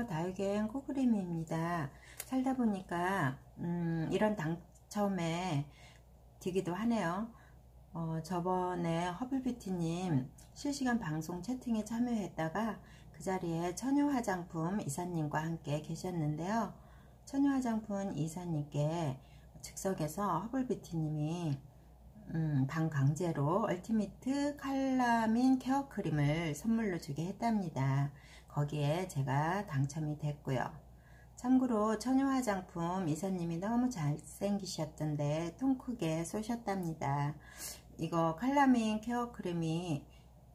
안녕하세요. 다육이행 코크림입니다. 살다 보니까 이런 당첨에 들기도 하네요. 저번에 허블뷰티님 실시간 방송 채팅에 참여했다가 그 자리에 처녀화장품 이사님과 함께 계셨는데요. 처녀화장품 이사님께 즉석에서 허블뷰티님이 방 강제로 얼티미트 칼라민 케어크림을 선물로 주게 했답니다. 거기에 제가 당첨이 됐고요. 참고로 처녀화장품 이사님이 너무 잘생기셨던데 통 크게 쏘셨답니다. 이거 칼라민 케어크림이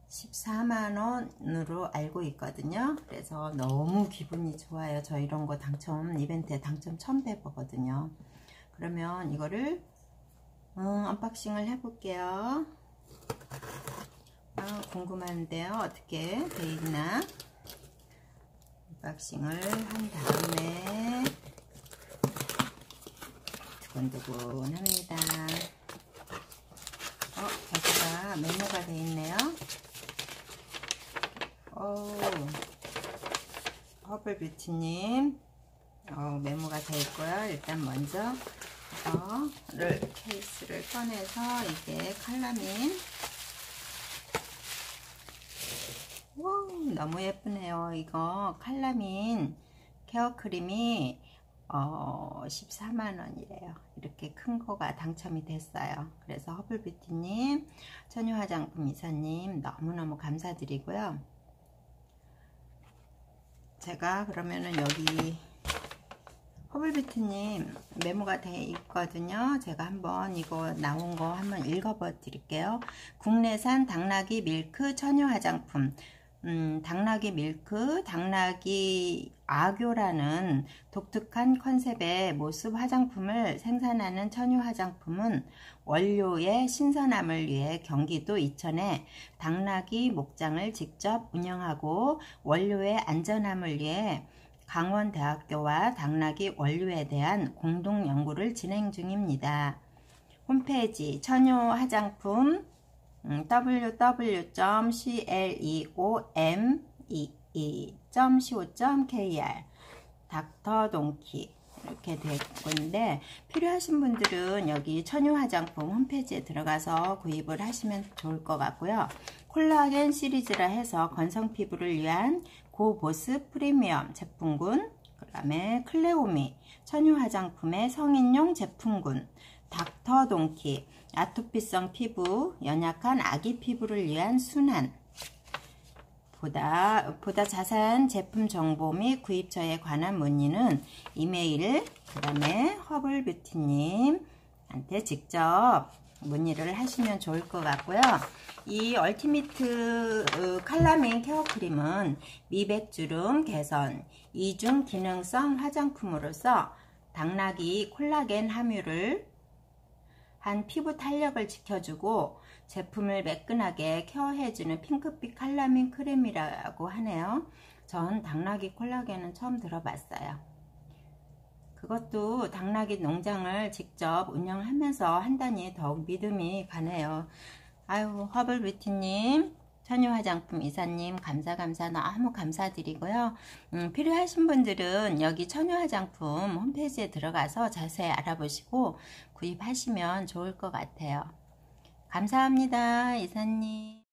14만원으로 알고 있거든요. 그래서 너무 기분이 좋아요. 저 이런거 당첨 이벤트에 당첨 처음 해보거든요. 그러면 이거를 언박싱을 해볼게요. 궁금한데요. 어떻게 돼있나? 언박싱을 한 다음에 두근두근합니다. 여기가 메모가 돼있네요. 허블뷰티님 메모가 돼있고요. 일단 먼저 케이스를 꺼내서 이게 칼라민 너무 예쁘네요. 이거 칼라민 케어크림이 14만원이래요. 이렇게 큰 거가 당첨이 됐어요. 그래서 허블뷰티님, 처녀화장품 이사님 너무너무 감사드리고요. 제가 그러면은 여기 허블뷰티님 메모가 돼 있거든요. 제가 한번 이거 나온 거 한번 읽어봐 드릴게요. 국내산 당나귀 밀크 처녀 화장품. 당나귀 밀크, 당나귀 아교라는 독특한 컨셉의 모습 화장품을 생산하는 처녀 화장품은 원료의 신선함을 위해 경기도 이천에 당나귀 목장을 직접 운영하고 원료의 안전함을 위해 강원대학교와 당나귀 원료에 대한 공동 연구를 진행 중입니다. 홈페이지 처녀 화장품 www.cleomee.co.kr 닥터동키 이렇게 되어 있는데 필요하신 분들은 여기 처녀 화장품 홈페이지에 들어가서 구입을 하시면 좋을 것 같고요. 콜라겐 시리즈라 해서 건성 피부를 위한 고보스 프리미엄 제품군, 그 다음에 클레오미 처녀 화장품의 성인용 제품군, 닥터동키 아토피성 피부, 연약한 아기 피부를 위한 순한, 보다 자세한 제품 정보 및 구입처에 관한 문의는 이메일, 그 다음에 허블뷰티님한테 직접 문의를 하시면 좋을 것 같고요. 이 얼티미트 칼라민 케어크림은 미백주름 개선, 이중 기능성 화장품으로서 당나귀 콜라겐 함유를 한 피부 탄력을 지켜주고 제품을 매끈하게 케어해주는 핑크빛 칼라민 크림이라고 하네요. 전 당나귀 콜라겐은 처음 들어봤어요. 그것도 당나귀 농장을 직접 운영하면서 한다니 더욱 믿음이 가네요. 아유, 허블뷰티님, 처녀화장품 이사님 감사 너무 감사드리고요. 필요하신 분들은 여기 처녀화장품 홈페이지에 들어가서 자세히 알아보시고 구입하시면 좋을 것 같아요. 감사합니다, 이사님.